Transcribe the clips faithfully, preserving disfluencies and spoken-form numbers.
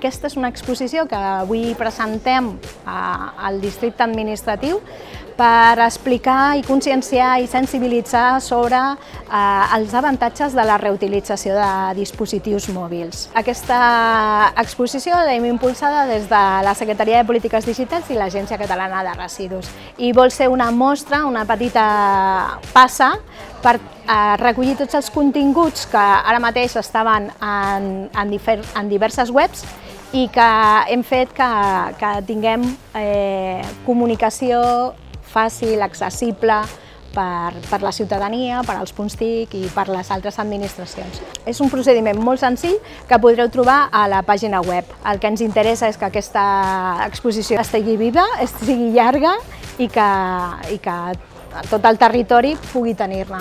Aquesta és una exposició que avui presentem al districte administratiu per explicar i conscienciar i sensibilitzar sobre eh, els avantatges de la reutilització de dispositius mòbils. Aquesta exposició l'hem impulsada des de la Secretaria de Polítiques Digitals i l'Agència Catalana de Residus i vol ser una mostra, una petita passa per eh, recollir tots els continguts que ara mateix estaven en, en, difer, en diverses webs i que hem fet que, que tinguem eh, comunicació fàcil, accessible per, per la ciutadania, per als punts T I C i per les altres administracions. És un procediment molt senzill que podreu trobar a la pàgina web. El que ens interessa és que aquesta exposició estigui viva, estigui llarga i que, i que tot el territori pugui tenir-ne.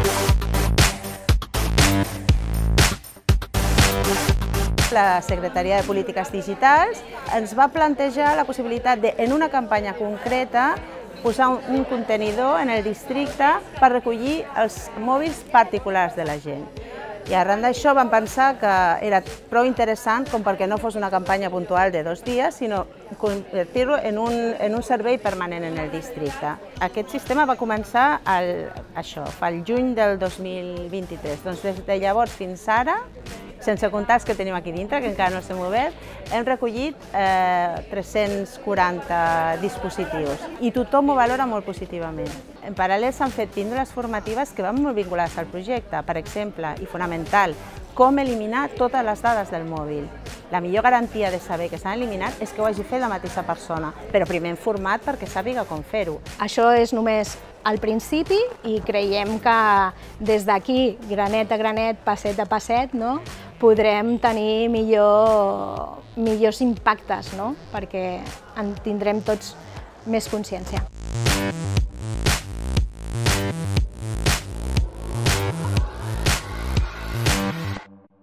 La Secretaria de Polítiques Digitals ens va plantejar la possibilitat de, en una campanya concreta, posar un, un contenidor en el districte per recollir els mòbils particulars de la gent. I arran d'això vam pensar que era prou interessant com perquè no fos una campanya puntual de dos dies, sinó convertir-lo en, un, en un servei permanent en el districte. Aquest sistema va començar el, això, el juny del dos mil vint-i-tres. Doncs des de llavors fins ara, sense comptar els que tenim aquí dintre, que encara no s'hem obert, hem recollit eh, tres-cents quaranta dispositius i tothom ho valora molt positivament. En paral·lel s'han fet píndoles formatives que van molt vinculades al projecte, per exemple, i fonamental, com eliminar totes les dades del mòbil. La millor garantia de saber que s'han eliminat és que ho hagi fet la mateixa persona, però primer hem format perquè sàpiga com fer-ho. Això és només al principi i creiem que des d'aquí, granet a granet, passet a passet, no, podrem tenir millor, millors impactes, no? Perquè en tindrem tots més consciència.